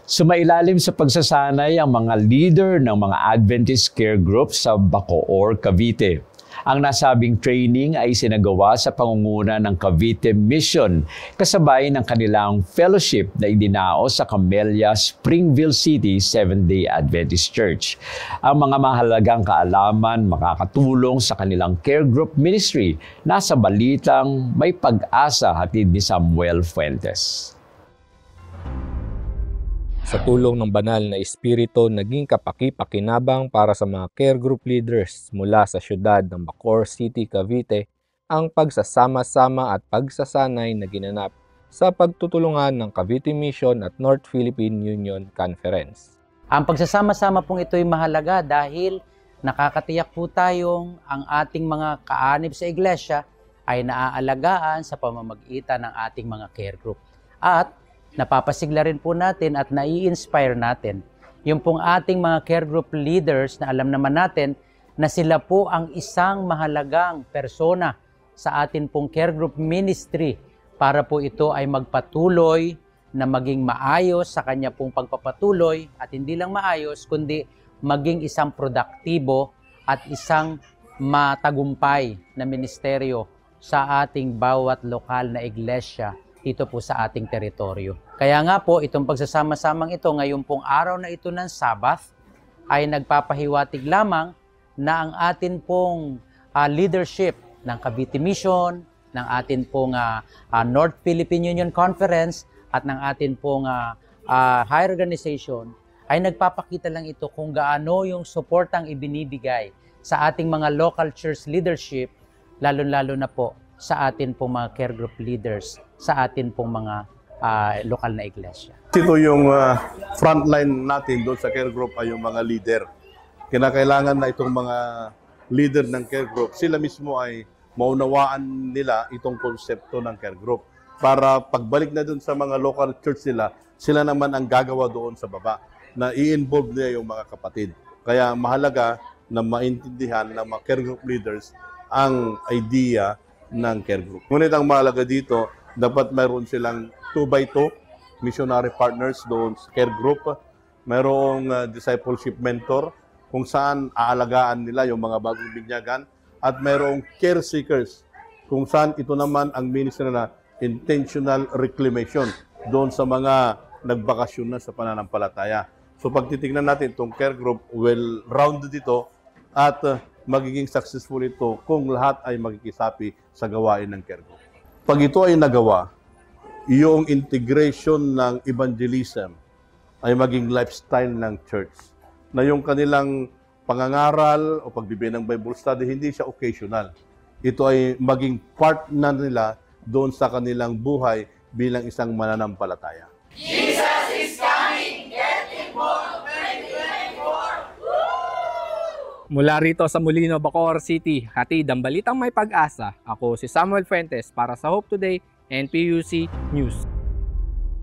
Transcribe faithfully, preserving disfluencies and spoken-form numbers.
Sumailalim sa pagsasanay ang mga leader ng mga Adventist care groups sa Bacoor, Cavite. Ang nasabing training ay sinagawa sa pangunguna ng Cavite Mission, kasabay ng kanilang fellowship na idinaos sa Camellia, Springville City Seventh-day Adventist Church. Ang mga mahalagang kaalaman makakatulong sa kanilang care group ministry. Nasa balitang May Pag-asa hatid ni Samuel Fuentes. Sa tulong ng banal na espiritu, naging kapaki-pakinabang para sa mga care group leaders mula sa siyudad ng Bacoor City, Cavite, ang pagsasama-sama at pagsasanay na ginanap sa pagtutulungan ng Cavite Mission at North Philippine Union Conference. Ang pagsasama-sama pong ito ay mahalaga dahil nakakatiyak po tayong ang ating mga kaanib sa iglesia ay naaalagaan sa pamamagitan ng ating mga care group. At napapasigla rin po natin at nai-inspire natin yung pong ating mga care group leaders na alam naman natin na sila po ang isang mahalagang persona sa atin pong care group ministry para po ito ay magpatuloy na maging maayos sa kanya pong pagpapatuloy at hindi lang maayos kundi maging isang produktibo at isang matagumpay na ministeryo sa ating bawat lokal na iglesia dito po sa ating teritoryo. Kaya nga po, itong pagsasama-samang ito, ngayon pong araw na ito ng Sabbath, ay nagpapahiwatig lamang na ang atin pong uh, leadership ng Cavite Mission, ng atin pong uh, uh, North Philippine Union Conference, at ng atin pong uh, uh, higher organization, ay nagpapakita lang ito kung gaano yung suportang ibinibigay sa ating mga local church leadership, lalo-lalo na po sa atin pong mga care group leaders, sa atin pong mga uh, lokal na iglesia. Ito yung uh, frontline natin doon sa care group ay yung mga leader. Kinakailangan na itong mga leader ng care group, sila mismo ay maunawaan nila itong konsepto ng care group. Para pagbalik na doon sa mga local church nila, sila naman ang gagawa doon sa baba, na i-involve nila yung mga kapatid. Kaya mahalaga na maintindihan ng mga care group leaders ang idea ng care group. Ngunit ang mahalaga dito, dapat mayroon silang two by two missionary partners doon sa care group. Mayroong uh, discipleship mentor kung saan aalagaan nila yung mga bagong binyagan. At mayroong care seekers kung saan ito naman ang ministry na intentional reclamation doon sa mga nagbakasyon na sa pananampalataya. So pag titignan natin itong care group, well-rounded ito at uh, magiging successful ito kung lahat ay magkikisapi sa gawain ng care group. Pag ito ay nagawa, yung integration ng evangelism ay maging lifestyle ng church. Na yung kanilang pangangaral o pagbibigay ng Bible study, hindi siya occasional. Ito ay maging part na nila doon sa kanilang buhay bilang isang mananampalataya. Jesus is coming! Get involved! Mula rito sa Molino, Bacoor City, hatid ang balitang may pag-asa. Ako si Samuel Fuentes para sa Hope Today, N P U C News.